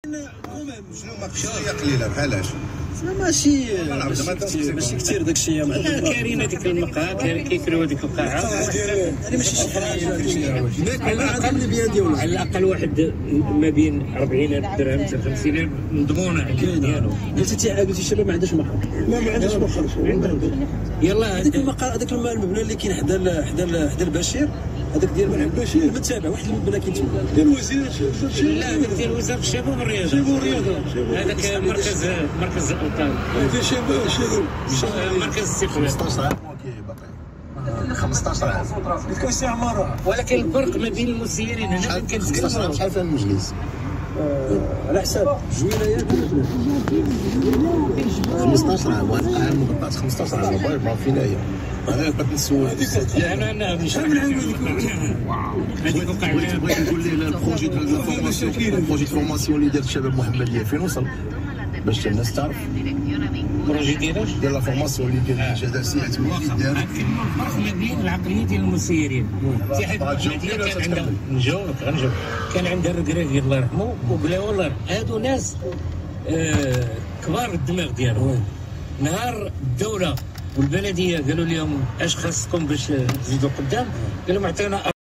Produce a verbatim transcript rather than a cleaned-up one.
شنو ما شويه قليله بحالاش؟ ماشي ماشي ماشي كثير داك الشيء مع كاينه ديك المقهى كيكريو ديك القاعه هذه ماشي شي حاجه على الاقل بيان ديالو على الاقل واحد ما بين أربعين ألف درهم حتى خمسين ألف مضمونه ديالو. قلتي قلتي الشباب ما عندهاش مقهى لا ما عندهاش مقهى يلا هذاك المقهى هذاك المبنى اللي كاين حدا حدا حدا البشير هذاك ديال ملعب بشير المتابع واحد المبنى كاين تما ديال الوزير لا هذاك ديال وزاره الشباب والرياضه الشباب والرياضه هذاك مركز مركز الأوطان هذا شباب شباب مركز الاستقبال خمسطاش عام باقي خمسطاش عام كاين شي عماره ولكن الفرق ما بين المسيرين هنا كنتكلموا شحال فيها المجلس؟ على حساب جوينيات خمسطاش عام وانا عام مقطع خمسطاش عام باي ما فينا هي انا بغيت نسول انا انا شحال من عام هذيك وقع بغيت بغيت نقول ليه البروجي ديال الفورماسيون البروجي ديال الفورماسيون اللي دار الشباب محمد اللي فين وصل باش الناس تعرف البروجي ديالاش ديال لا فورماسيون اللي ديال الجزائر سيات اللي دار الفرق ما بين العقليه ديال المسيرين في حد المدينه كان عندها نجاوبك غنجاوب كان عندها الركراكي الله يرحمه وقال والله هادو ناس آه كبار الدماغ ديالهم نهار الدوله والبلديه قالوا لهم اش خاصكم باش تزيدوا قدام قال لهم عطينا